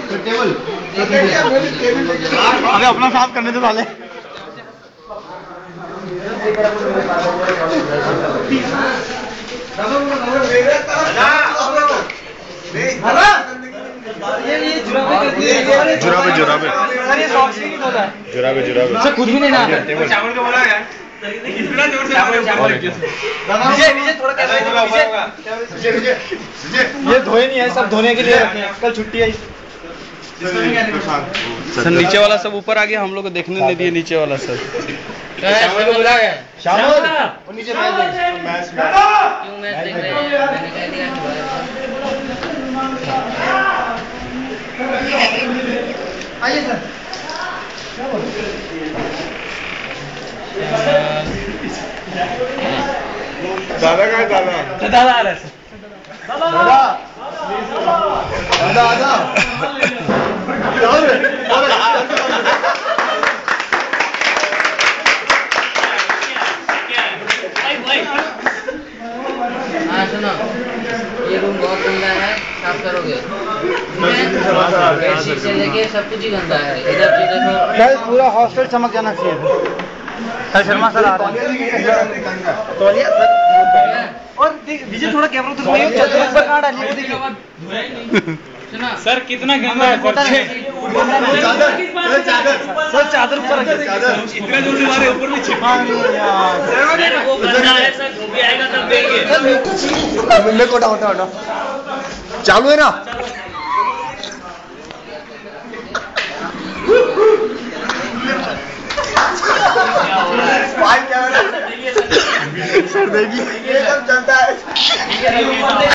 Table अरे अपना साफ करने दो साले। जुराबे जुराबे सर, ये सॉक्स भी नहीं धोता है। जुराबे जुराबे सर खुद भी नहीं नहाता। चावल को बोला यार कितना जोर से ये धोए नहीं है, सब धोने के लिए रखे हैं, कल छुट्टी है। सर नीचे वाला सब ऊपर आ गया, हम लोग को देखने नहीं दिए नीचे वाला सब। शामिल को बुलाया है। शामिल और नीचे मैच देख क्यों मैच देख रहे हैं? मैंने कह दिया आइए सर। दादा का दादा दादा आ रहा है सर। दादा दादा हाँ सुनो, ये रूम बहुत गंदा है, साफ करोगे? बेडशीट से लेके सब कुछ ही गंदा है। इधर से देखो, कल पूरा हॉस्टल चमक जाना चाहिए। कल शर्मा सर आ रहा है। तौलिया सर और विजय थोड़ा कैमरा तो चद्दर ऊपर कहाँ डाली वो देखिए। सुनो सर कितना गंदा है सर। सर चादर ऊपर रखिए। इतना जोर से मारे ऊपर में छिपा नहीं यार। वो गंदा है सर, धोबी आएगा तब देंगे। मेरे को उठा उठा उठा चालू है ना। सर देखिए ये सब चलता है।